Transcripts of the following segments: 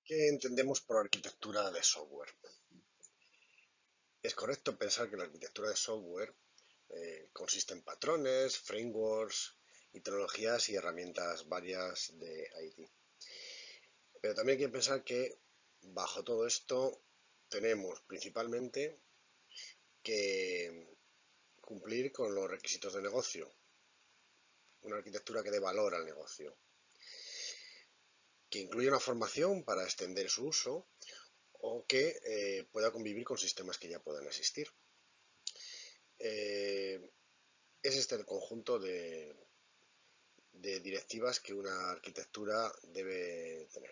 ¿Qué entendemos por arquitectura de software? Es correcto pensar que la arquitectura de software consiste en patrones, frameworks y tecnologías y herramientas varias de IT. Pero también hay que pensar que bajo todo esto tenemos principalmente que cumplir con los requisitos de negocio, una arquitectura que dé valor al negocio, que incluya una formación para extender su uso o que pueda convivir con sistemas que ya puedan existir. Es este el conjunto de directivas que una arquitectura debe tener.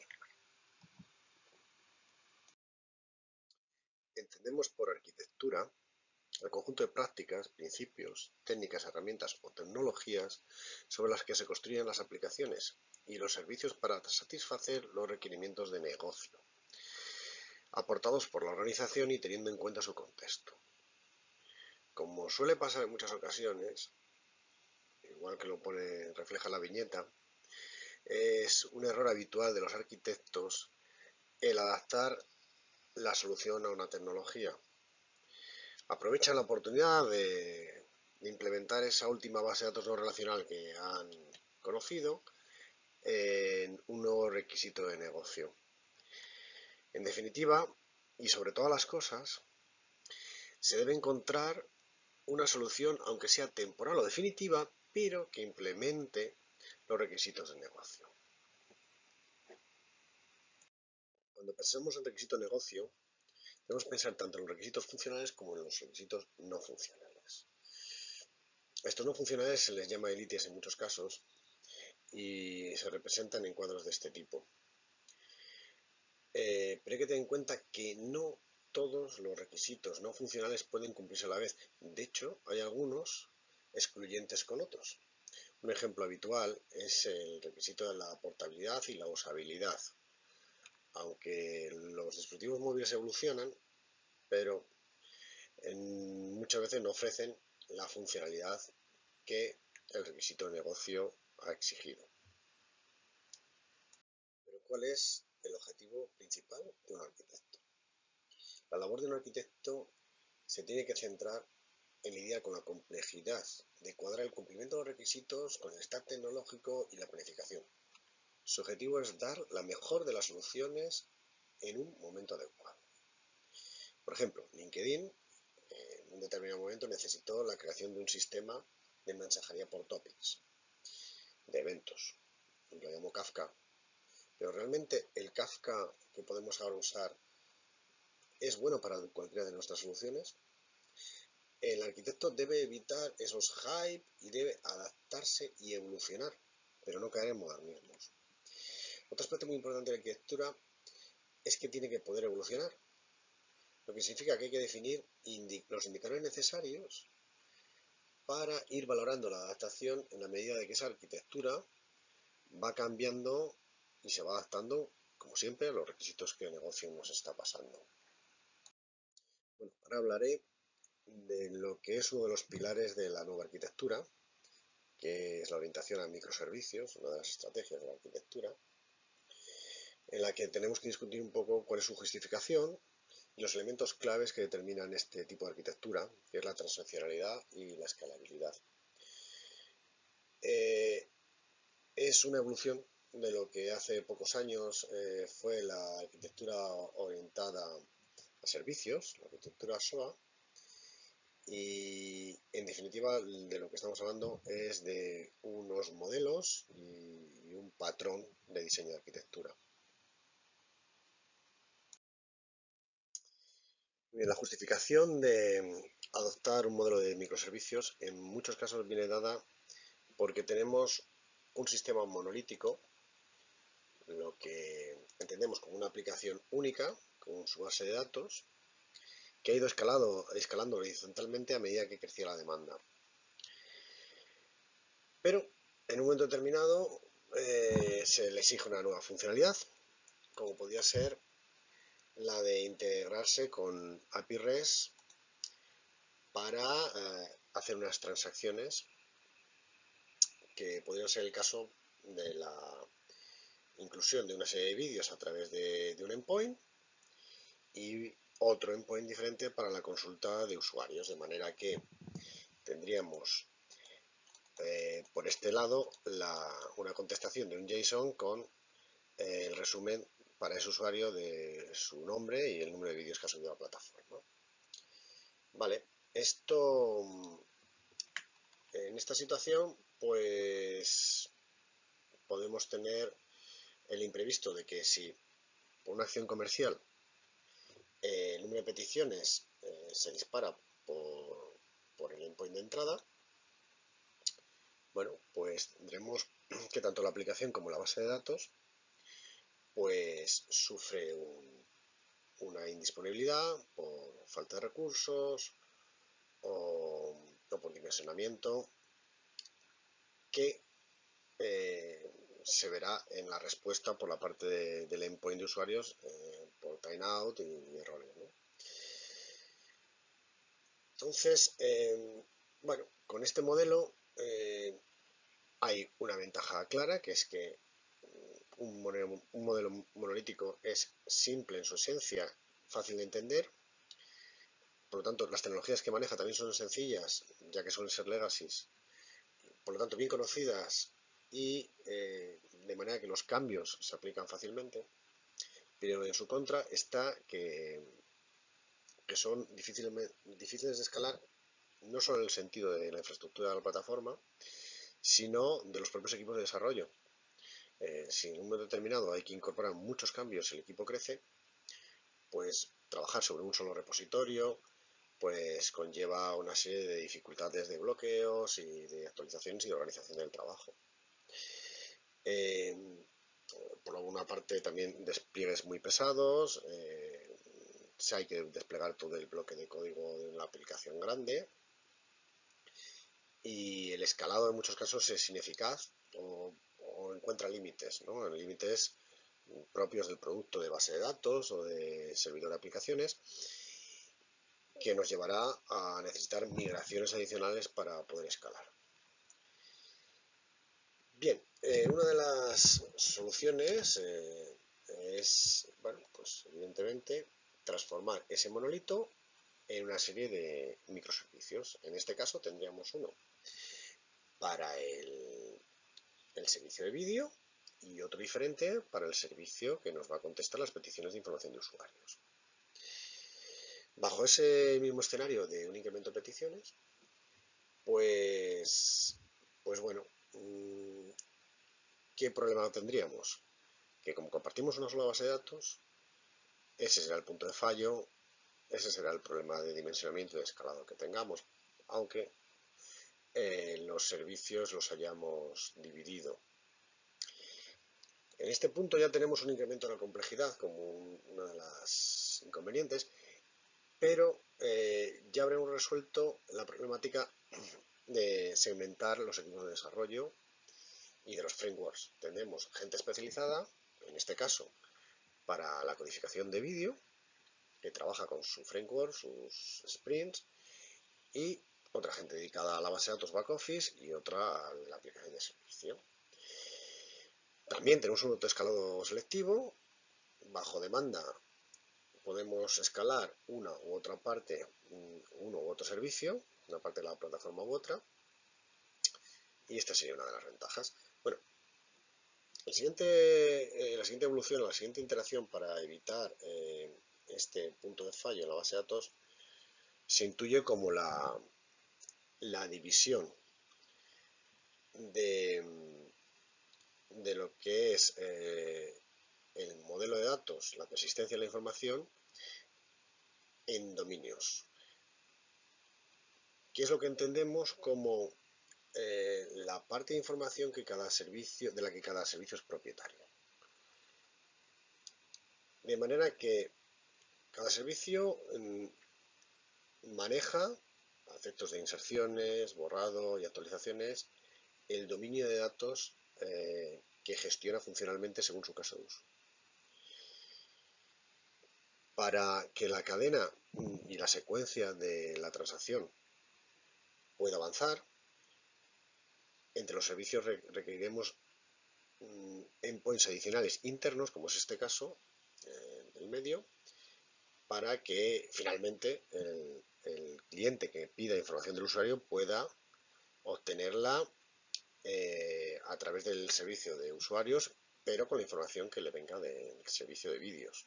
Entendemos por arquitectura el conjunto de prácticas, principios, técnicas, herramientas o tecnologías sobre las que se construyen las aplicaciones y los servicios para satisfacer los requerimientos de negocio, aportados por la organización y teniendo en cuenta su contexto. Como suele pasar en muchas ocasiones, igual que refleja la viñeta, es un error habitual de los arquitectos el adaptar la solución a una tecnología. Aprovechan la oportunidad de implementar esa última base de datos no relacional que han conocido en un nuevo requisito de negocio. En definitiva, y sobre todas las cosas, se debe encontrar una solución, aunque sea temporal o definitiva, pero que implemente los requisitos de negocio. Cuando pensamos en requisito de negocio, debemos pensar tanto en los requisitos funcionales como en los requisitos no funcionales. A estos no funcionales se les llama élites en muchos casos y se representan en cuadros de este tipo. Pero hay que tener en cuenta que no todos los requisitos no funcionales pueden cumplirse a la vez. De hecho, hay algunos excluyentes con otros. Un ejemplo habitual es el requisito de la portabilidad y la usabilidad. Aunque los dispositivos móviles evolucionan, pero muchas veces no ofrecen la funcionalidad que el requisito de negocio ha exigido. Pero ¿cuál es el objetivo principal de un arquitecto? La labor de un arquitecto se tiene que centrar en lidiar con la complejidad de cuadrar el cumplimiento de los requisitos con el stack tecnológico y la planificación. Su objetivo es dar la mejor de las soluciones en un momento adecuado. Por ejemplo, LinkedIn en un determinado momento necesitó la creación de un sistema de mensajería por topics, de eventos. Lo llamo Kafka. Pero realmente el Kafka que podemos ahora usar es bueno para cualquiera de nuestras soluciones. El arquitecto debe evitar esos hype y debe adaptarse y evolucionar, pero no caer en modernismos. Otro aspecto muy importante de la arquitectura es que tiene que poder evolucionar, lo que significa que hay que definir los indicadores necesarios para ir valorando la adaptación en la medida de que esa arquitectura va cambiando y se va adaptando, como siempre, a los requisitos que el negocio nos está pasando. Bueno, ahora hablaré de lo que es uno de los pilares de la nueva arquitectura, que es la orientación a microservicios, una de las estrategias de la arquitectura, en la que tenemos que discutir un poco cuál es su justificación y los elementos claves que determinan este tipo de arquitectura, que es la transaccionalidad y la escalabilidad. Es una evolución de lo que hace pocos años fue la arquitectura orientada a servicios, la arquitectura SOA, y en definitiva de lo que estamos hablando es de unos modelos y un patrón de diseño de arquitectura. Bien, la justificación de adoptar un modelo de microservicios en muchos casos viene dada porque tenemos un sistema monolítico, lo que entendemos como una aplicación única con su base de datos, que ha ido escalando horizontalmente a medida que crecía la demanda. Pero en un momento determinado se le exige una nueva funcionalidad, como podría ser la de integrarse con API REST para hacer unas transacciones, que podría ser el caso de la inclusión de una serie de vídeos a través de un endpoint y otro endpoint diferente para la consulta de usuarios, de manera que tendríamos por este lado una contestación de un JSON con el resumen para ese usuario de su nombre y el número de vídeos que ha subido a la plataforma. Vale, esto en esta situación pues podemos tener el imprevisto de que si por una acción comercial el número de peticiones se dispara por el endpoint de entrada, bueno, pues tendremos que tanto la aplicación como la base de datos pues sufre una indisponibilidad por falta de recursos o por dimensionamiento que se verá en la respuesta por la parte del endpoint de usuarios por timeout y errores, ¿no? Entonces, bueno, con este modelo hay una ventaja clara, que es que un modelo monolítico es simple en su esencia, fácil de entender. Por lo tanto, las tecnologías que maneja también son sencillas, ya que suelen ser legacies, por lo tanto, bien conocidas y de manera que los cambios se aplican fácilmente. Pero en su contra está que son difíciles de escalar, no solo en el sentido de la infraestructura de la plataforma, sino de los propios equipos de desarrollo. Si en un momento determinado hay que incorporar muchos cambios y el equipo crece, pues trabajar sobre un solo repositorio pues conlleva una serie de dificultades de bloqueos y de actualizaciones y de organización del trabajo. Por alguna parte también despliegues muy pesados, si hay que desplegar todo el bloque de código de una aplicación grande y el escalado en muchos casos es ineficaz o encuentra límites, ¿no? Límites propios del producto de base de datos o de servidor de aplicaciones que nos llevará a necesitar migraciones adicionales para poder escalar. Bien, una de las soluciones es, bueno, pues evidentemente transformar ese monolito en una serie de microservicios. En este caso tendríamos uno para el servicio de vídeo y otro diferente para el servicio que nos va a contestar las peticiones de información de usuarios. Bajo ese mismo escenario de un incremento de peticiones, pues bueno, ¿qué problema tendríamos? Que como compartimos una sola base de datos, ese será el punto de fallo, ese será el problema de dimensionamiento y de escalado que tengamos, aunque los servicios los hayamos dividido. En este punto ya tenemos un incremento de la complejidad como una de las inconvenientes, pero ya habremos resuelto la problemática de segmentar los equipos de desarrollo y de los frameworks. Tendremos gente especializada, en este caso, para la codificación de vídeo, que trabaja con su framework, sus sprints, y otra gente dedicada a la base de datos back office y otra a la aplicación de servicio. También tenemos un autoescalado selectivo. Bajo demanda podemos escalar una u otra parte, uno u otro servicio, una parte de la plataforma u otra, y esta sería una de las ventajas. Bueno, la siguiente evolución, la siguiente interacción para evitar este punto de fallo en la base de datos se intuye como la división de lo que es el modelo de datos, la persistencia de la información en dominios. ¿Qué es lo que entendemos como la parte de información que cada servicio, de la que cada servicio es propietario? De manera que cada servicio maneja, a efectos de inserciones, borrado y actualizaciones, el dominio de datos que gestiona funcionalmente según su caso de uso. Para que la cadena y la secuencia de la transacción pueda avanzar, entre los servicios requeriremos endpoints adicionales internos, como es este caso del medio, para que finalmente el cliente que pida información del usuario pueda obtenerla a través del servicio de usuarios, pero con la información que le venga del servicio de vídeos.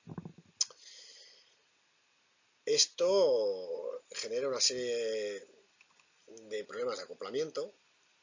Esto genera una serie de problemas de acoplamiento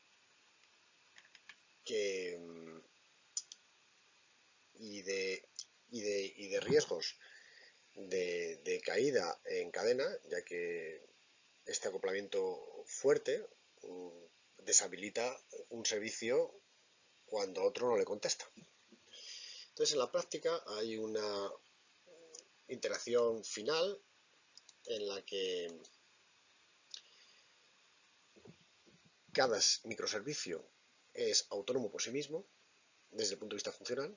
y de riesgos de caída en cadena, ya que este acoplamiento fuerte deshabilita un servicio cuando otro no le contesta. Entonces, en la práctica hay una interacción final en la que cada microservicio es autónomo por sí mismo desde el punto de vista funcional.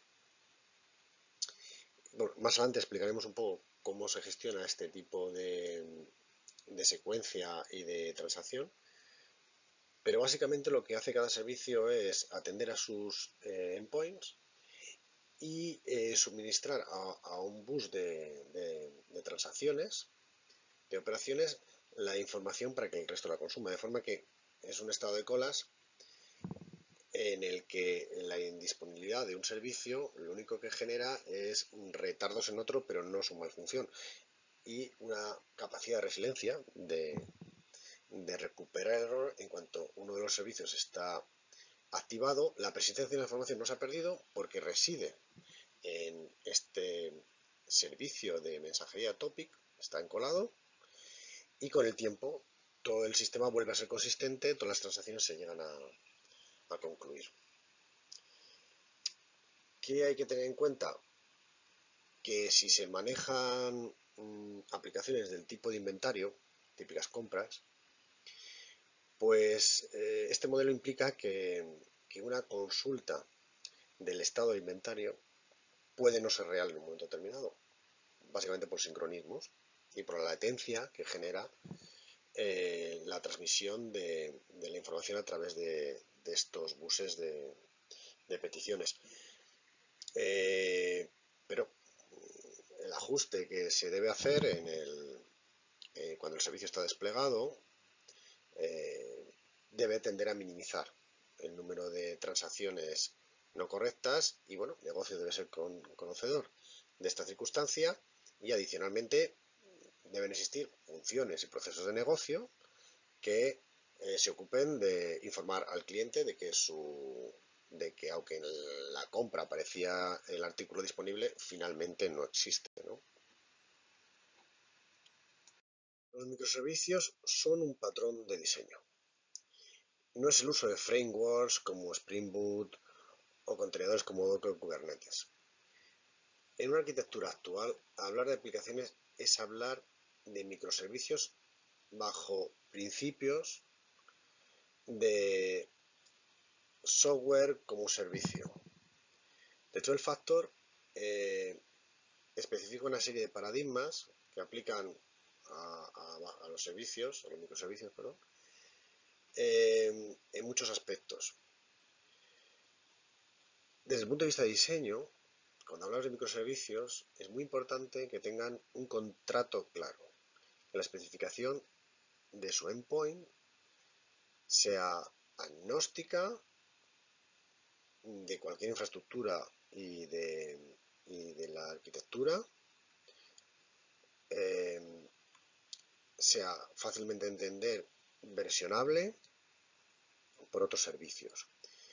Bueno, más adelante explicaremos un poco cómo se gestiona este tipo de secuencia y de transacción, pero básicamente lo que hace cada servicio es atender a sus endpoints y suministrar a un bus de transacciones, de operaciones, la información para que el resto la consuma, de forma que es un estado de colas en el que la indisponibilidad de un servicio lo único que genera es retardos en otro, pero no su malfunción, y una capacidad de resiliencia de recuperar el error en cuanto uno de los servicios está activado. La persistencia de la información no se ha perdido porque reside en este servicio de mensajería topic, está encolado, y con el tiempo todo el sistema vuelve a ser consistente, todas las transacciones se llegan a concluir. ¿Qué hay que tener en cuenta? Que si se manejan aplicaciones del tipo de inventario, típicas compras, pues este modelo implica que una consulta del estado de inventario puede no ser real en un momento determinado, básicamente por sincronismos y por la latencia que genera la transmisión de la información a través de estos buses de peticiones. Pero el ajuste que se debe hacer cuando el servicio está desplegado debe tender a minimizar el número de transacciones no correctas y, bueno, el negocio debe ser conocedor de esta circunstancia y, adicionalmente, deben existir funciones y procesos de negocio que se ocupen de informar al cliente de que aunque en la compra aparecía el artículo disponible, finalmente no existe, ¿no? Los microservicios son un patrón de diseño. No es el uso de frameworks como Spring Boot o contenedores como Docker o Kubernetes. En una arquitectura actual, hablar de aplicaciones es hablar de microservicios bajo principios de software como servicio. De hecho, el Factor especifica una serie de paradigmas que aplican a los servicios, a los microservicios, perdón, en muchos aspectos. Desde el punto de vista de diseño, cuando hablamos de microservicios, es muy importante que tengan un contrato claro, que la especificación de su endpoint sea agnóstica de cualquier infraestructura y de la arquitectura, sea fácilmente entender, versionable por otros servicios.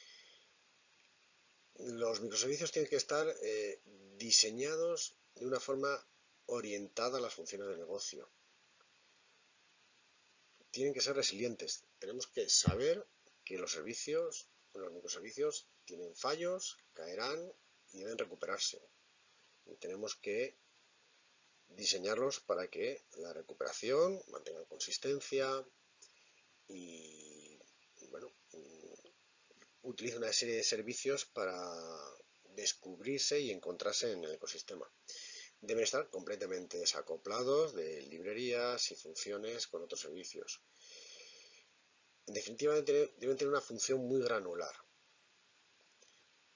Los microservicios tienen que estar diseñados de una forma orientada a las funciones del negocio. Tienen que ser resilientes. Tenemos que saber que los microservicios tienen fallos, caerán y deben recuperarse. Y tenemos que diseñarlos para que la recuperación mantenga consistencia y, bueno, utilice una serie de servicios para descubrirse y encontrarse en el ecosistema. Deben estar completamente desacoplados de librerías y funciones con otros servicios. En definitiva, deben tener una función muy granular.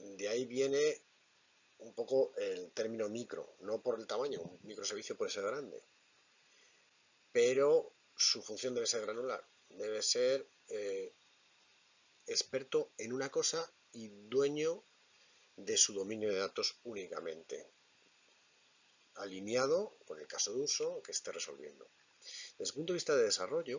De ahí viene un poco el término micro, no por el tamaño, un microservicio puede ser grande, pero su función debe ser granular, debe ser experto en una cosa y dueño de su dominio de datos únicamente, alineado con el caso de uso que esté resolviendo. Desde el punto de vista de desarrollo,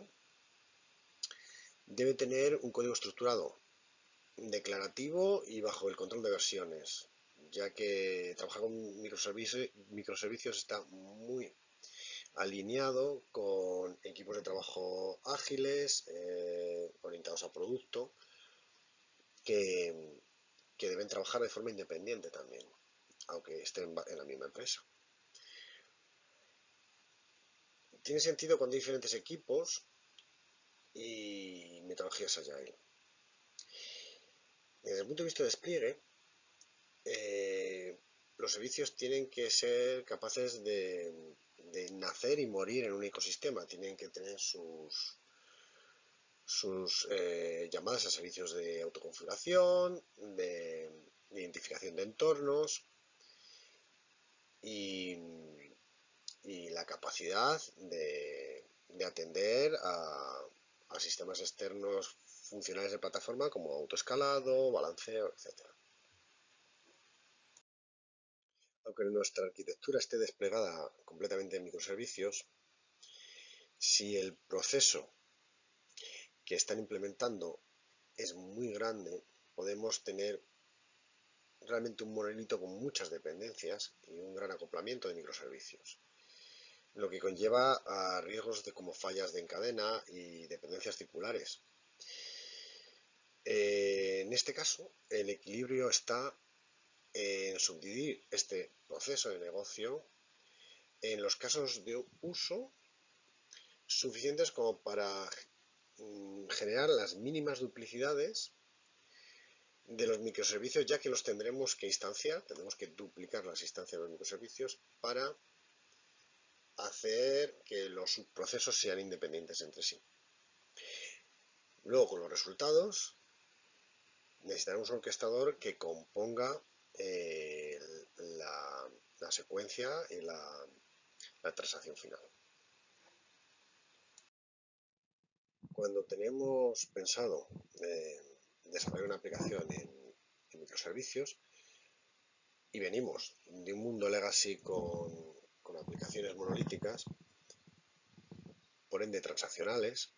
debe tener un código estructurado, declarativo y bajo el control de versiones, ya que trabajar con microservicios está muy alineado con equipos de trabajo ágiles, orientados a producto, que, que deben trabajar de forma independiente también, aunque estén en la misma empresa. Tiene sentido cuando hay diferentes equipos y metodologías agile. Desde el punto de vista de despliegue, los servicios tienen que ser capaces de nacer y morir en un ecosistema, tienen que tener sus llamadas a servicios de autoconfiguración, de identificación de entornos y la capacidad de atender a sistemas externos funcionales de plataforma como autoescalado, balanceo, etc. Aunque nuestra arquitectura esté desplegada completamente en microservicios, si el proceso que están implementando es muy grande, podemos tener realmente un monolito con muchas dependencias y un gran acoplamiento de microservicios, lo que conlleva a riesgos como fallas de cadena y dependencias circulares. En este caso, el equilibrio está en subdividir este proceso de negocio en los casos de uso suficientes como para generar las mínimas duplicidades de los microservicios, ya que los tendremos que instanciar, tendremos que duplicar las instancias de los microservicios para hacer que los subprocesos sean independientes entre sí. Luego, con los resultados, necesitaremos un orquestador que componga la secuencia y la transacción final. Cuando tenemos pensado desarrollar una aplicación en microservicios y venimos de un mundo legacy con aplicaciones monolíticas, por ende transaccionales,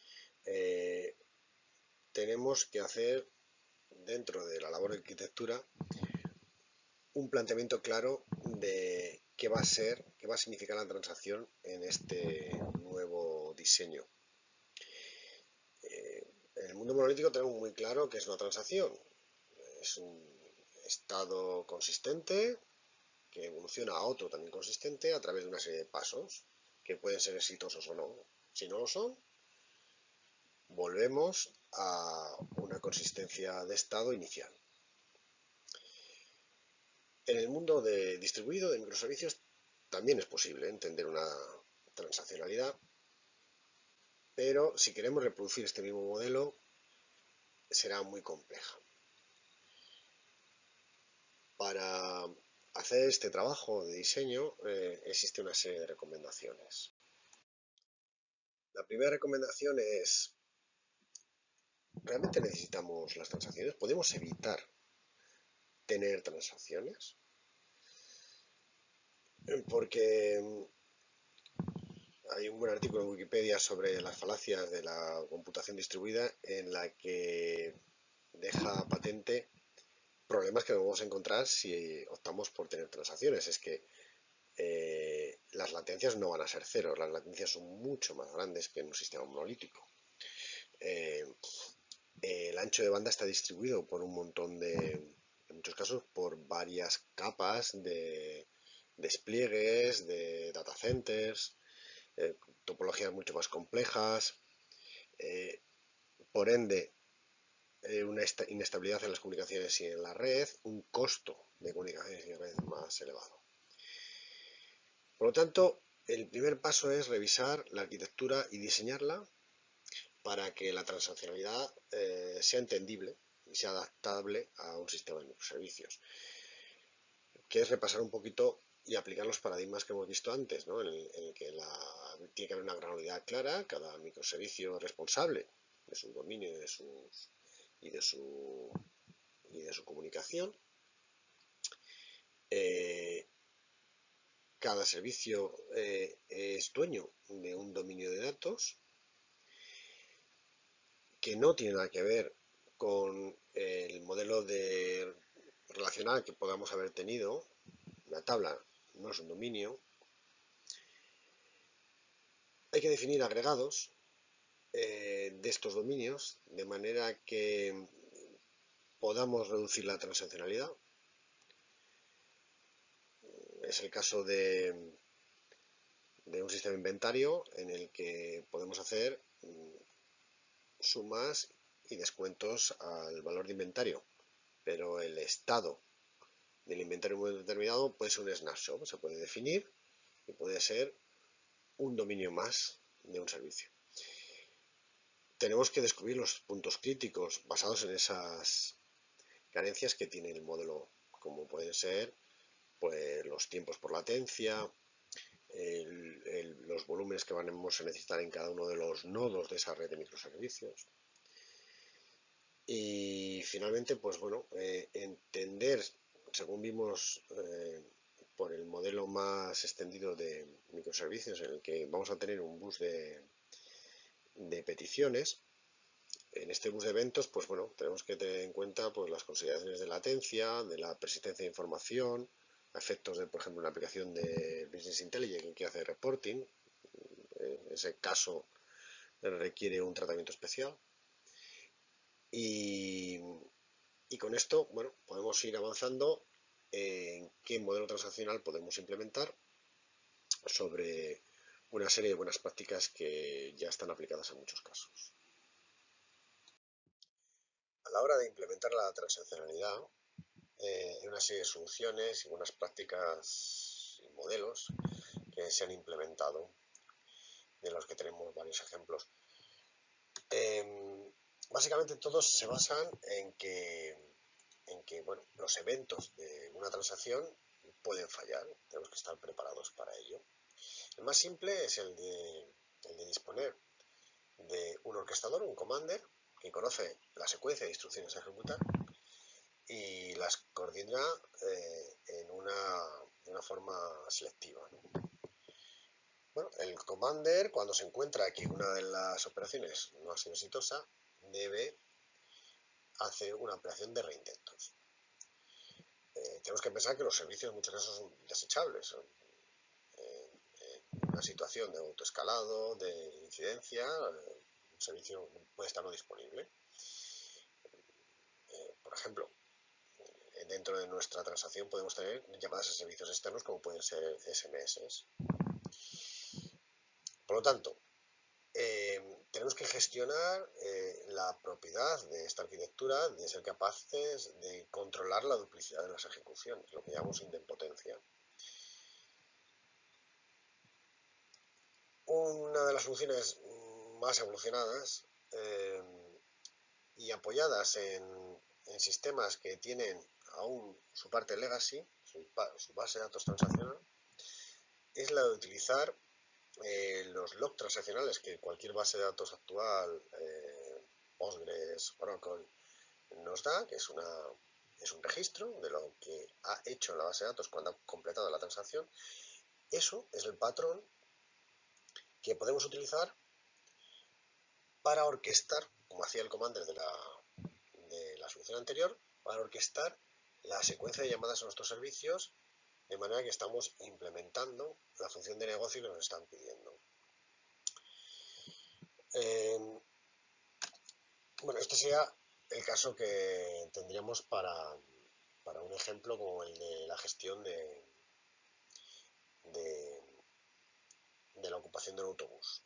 tenemos que hacer dentro de la labor de arquitectura un planteamiento claro de qué va a ser, qué va a significar la transacción en este nuevo diseño. En el mundo monolítico tenemos muy claro qué es una transacción. Es un estado consistente que evoluciona a otro también consistente a través de una serie de pasos que pueden ser exitosos o no. Si no lo son, volvemos a una consistencia de estado inicial. En el mundo distribuido de microservicios también es posible entender una transaccionalidad, pero si queremos reproducir este mismo modelo será muy compleja. Para hacer este trabajo de diseño existe una serie de recomendaciones. La primera recomendación es: ¿realmente necesitamos las transacciones? ¿Podemos evitar tener transacciones? Porque hay un buen artículo en Wikipedia sobre las falacias de la computación distribuida en la que deja patente problemas que vamos a encontrar si optamos por tener transacciones. Es que las latencias no van a ser cero, las latencias son mucho más grandes que en un sistema monolítico. El ancho de banda está distribuido por un montón en muchos casos, por varias capas de despliegues, de data centers, topologías mucho más complejas, por ende una inestabilidad en las comunicaciones y en la red, un costo de comunicaciones y red más elevado. Por lo tanto, el primer paso es revisar la arquitectura y diseñarla para que la transaccionalidad sea entendible y sea adaptable a un sistema de microservicios, que es repasar un poquito y aplicar los paradigmas que hemos visto antes, ¿no? en el que tiene que haber una granularidad clara, cada microservicio responsable de su dominio y de su comunicación. Cada servicio es dueño de un dominio de datos que no tiene nada que ver con el modelo relacional que podamos haber tenido. La tabla no es un dominio. Hay que definir agregados de estos dominios de manera que podamos reducir la transaccionalidad. Es el caso de un sistema inventario en el que podemos hacer sumas y descuentos al valor de inventario, pero el estado del inventario muy determinado puede ser un snapshot, se puede definir y puede ser un dominio más de un servicio. Tenemos que descubrir los puntos críticos basados en esas carencias que tiene el modelo, como pueden ser pues, los tiempos por latencia, los volúmenes que vamos a necesitar en cada uno de los nodos de esa red de microservicios. Y finalmente, pues bueno, entender, según vimos por el modelo más extendido de microservicios, en el que vamos a tener un bus de peticiones. En este bus de eventos, pues bueno, tenemos que tener en cuenta pues, las consideraciones de latencia, de la persistencia de información, efectos de, por ejemplo, una aplicación de Business Intelligence que hace reporting. Ese caso requiere un tratamiento especial. Y con esto, bueno, podemos ir avanzando en qué modelo transaccional podemos implementar sobre una serie de buenas prácticas que ya están aplicadas en muchos casos. A la hora de implementar la transaccionalidad, hay una serie de soluciones y buenas prácticas y modelos que se han implementado, de los que tenemos varios ejemplos. Básicamente todos se basan en que bueno, los eventos de una transacción pueden fallar, tenemos que estar preparados para ello. El más simple es el de disponer de un orquestador, un commander, que conoce la secuencia de instrucciones a ejecutar y las coordina en una forma selectiva, ¿no? Bueno, el commander, cuando se encuentra que una de las operaciones no ha sido exitosa, debe hacer una operación de reintentos. Tenemos que pensar que los servicios en muchos casos son desechables. Son, una situación de autoescalado, de incidencia, un servicio puede estar no disponible. Por ejemplo, dentro de nuestra transacción podemos tener llamadas a servicios externos como pueden ser SMS. Por lo tanto, tenemos que gestionar la propiedad de esta arquitectura, de ser capaces de controlar la duplicidad de las ejecuciones, lo que llamamos idempotencia. Una de las soluciones más evolucionadas y apoyadas en sistemas que tienen aún su parte legacy, su base de datos transaccional, es la de utilizar los logs transaccionales que cualquier base de datos actual, Postgres, Oracle, nos da, que es un registro de lo que ha hecho la base de datos cuando ha completado la transacción. Eso es el patrón que podemos utilizar para orquestar, como hacía el commander de la solución anterior, para orquestar la secuencia de llamadas a nuestros servicios de manera que estamos implementando la función de negocio que nos están pidiendo. Bueno, este sería el caso que tendríamos para un ejemplo como el de la gestión de la ocupación del autobús.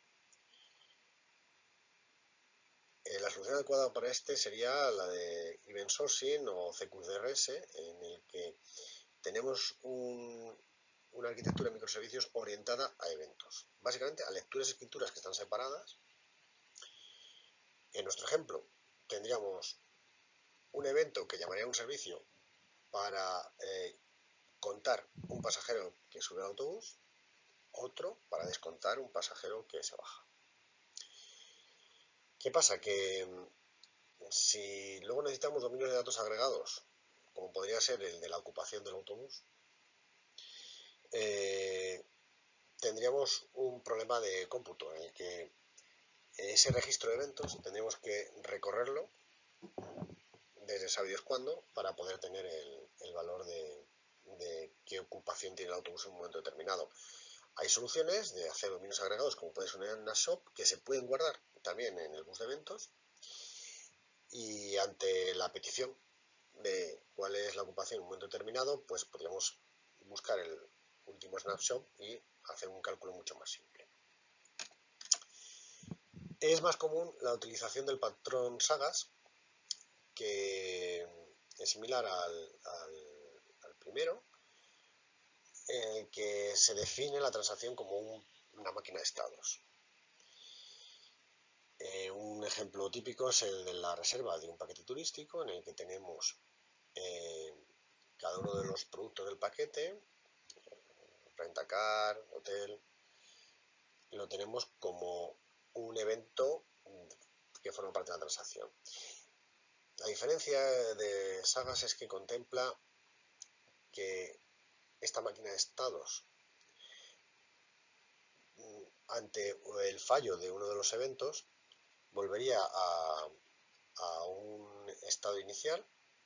La solución adecuada para este sería la de Event Sourcing o CQDRS, en el que tenemos una arquitectura de microservicios orientada a eventos. Básicamente a lecturas y escrituras que están separadas. En nuestro ejemplo tendríamos un evento que llamaría un servicio para contar un pasajero que sube al autobús, otro para descontar un pasajero que se baja. ¿Qué pasa? Que si luego necesitamos dominios de datos agregados, como podría ser el de la ocupación del autobús, tendríamos un problema de cómputo en el que ese registro de eventos tendríamos que recorrerlo desde sabe Dios cuándo para poder tener el valor de qué ocupación tiene el autobús en un momento determinado. Hay soluciones de hacer dominios agregados, como puede ser en NASHop, que se pueden guardar también en el bus de eventos, y ante la petición de cuál es la ocupación en un momento determinado, pues podríamos buscar el último snapshot y hacer un cálculo mucho más simple. Es más común la utilización del patrón Sagas, que es similar al primero, en el que se define la transacción como una máquina de estados. Un ejemplo típico es el de la reserva de un paquete turístico, en el que tenemos cada uno de los productos del paquete, rentacar, hotel, lo tenemos como un evento que forma parte de la transacción. La diferencia de Sagas es que contempla que esta máquina de estados, ante el fallo de uno de los eventos, volvería a un estado inicial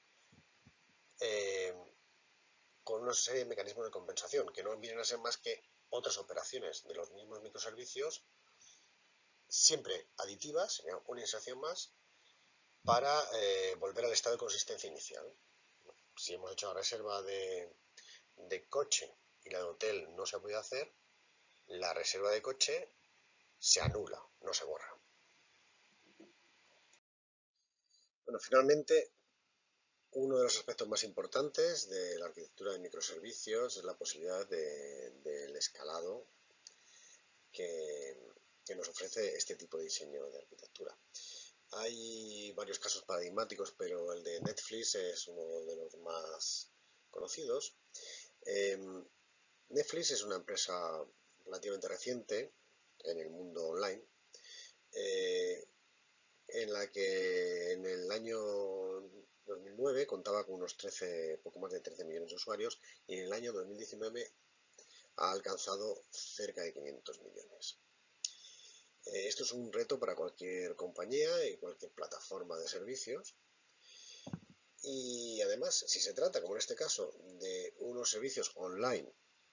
con una serie de mecanismos de compensación que no vienen a ser más que otras operaciones de los mismos microservicios, siempre aditivas, sería una inserción más, para volver al estado de consistencia inicial. Si hemos hecho la reserva de coche y la de hotel no se ha podido hacer, la reserva de coche se anula, no se borra. Bueno, finalmente, uno de los aspectos más importantes de la arquitectura de microservicios es la posibilidad del escalado que nos ofrece este tipo de diseño de arquitectura. Hay varios casos paradigmáticos, pero el de Netflix es uno de los más conocidos. Netflix es una empresa relativamente reciente en el mundo online, en la que en el año 2009 contaba con unos poco más de 13 millones de usuarios, y en el año 2019 ha alcanzado cerca de 500 millones. Esto es un reto para cualquier compañía y cualquier plataforma de servicios. Y además, si se trata, como en este caso, de unos servicios online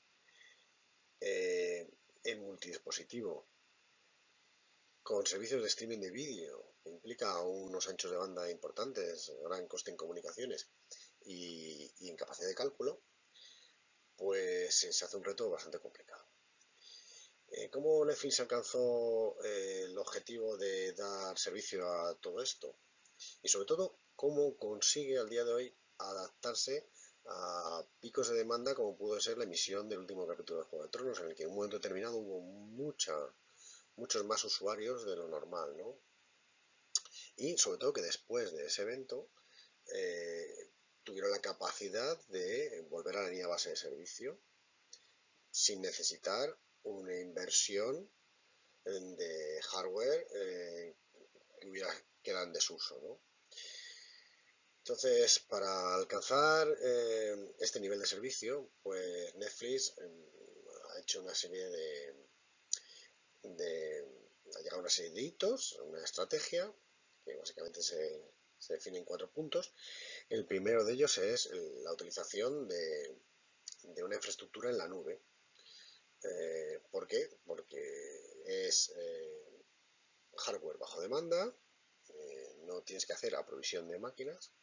en multidispositivo, con servicios de streaming de vídeo, que implica unos anchos de banda importantes, gran coste en comunicaciones y en capacidad de cálculo, pues se hace un reto bastante complicado. ¿Cómo Netflix alcanzó el objetivo de dar servicio a todo esto? Y sobre todo, ¿cómo consigue al día de hoy adaptarse a picos de demanda como pudo ser la emisión del último capítulo de Juego de Tronos, en el que en un momento determinado hubo muchos más usuarios de lo normal, ¿no? Y sobre todo que después de ese evento tuvieron la capacidad de volver a la línea base de servicio sin necesitar una inversión de hardware que hubiera quedado en desuso, ¿no? Entonces, para alcanzar este nivel de servicio, pues Netflix ha hecho una serie ha llegado a una serie de hitos, una estrategia que básicamente se define en 4 puntos. El primero de ellos es la utilización de una infraestructura en la nube. ¿Por qué? Porque es hardware bajo demanda, no tienes que hacer aprovisión de máquinas,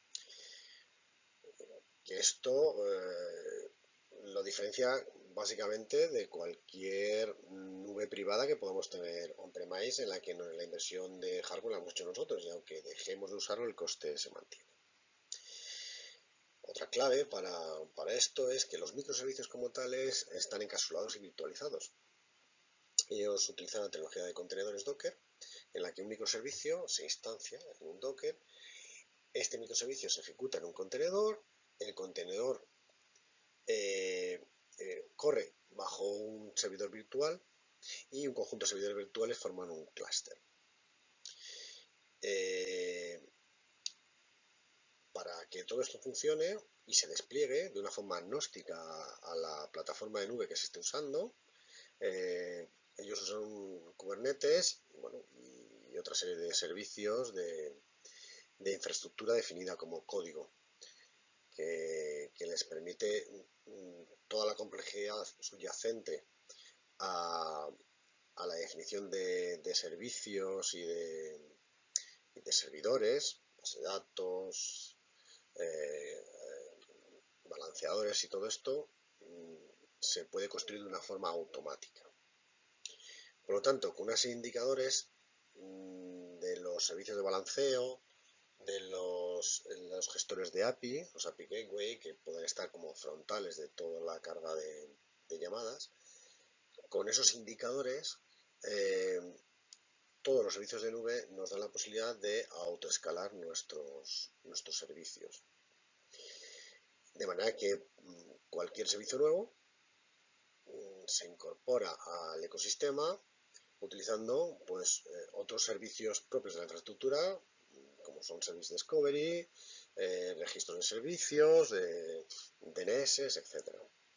que esto lo diferencia básicamente de cualquier nube privada que podamos tener on-premise, en la que la inversión de hardware la hemos hecho nosotros, y aunque dejemos de usarlo, el coste se mantiene. Otra clave para esto es que los microservicios como tales están encapsulados y virtualizados. Ellos utilizan la tecnología de contenedores Docker, en la que un microservicio se instancia en un Docker Este microservicio se ejecuta en un contenedor, el contenedor corre bajo un servidor virtual y un conjunto de servidores virtuales forman un clúster. Para que todo esto funcione y se despliegue de una forma agnóstica a la plataforma de nube que se esté usando, ellos usan Kubernetes, bueno, y otra serie de servicios de infraestructura definida como código, que les permite toda la complejidad subyacente a la definición de servicios y de servidores, base de datos, balanceadores y todo esto, se puede construir de una forma automática. Por lo tanto, con unos indicadores de los servicios de balanceo, de los gestores de API, los API Gateway, que pueden estar como frontales de toda la carga de llamadas, con esos indicadores, todos los servicios de nube nos dan la posibilidad de autoescalar nuestros servicios. De manera que cualquier servicio nuevo se incorpora al ecosistema utilizando pues otros servicios propios de la infraestructura, como son Service Discovery, registros de servicios, DNS, etc.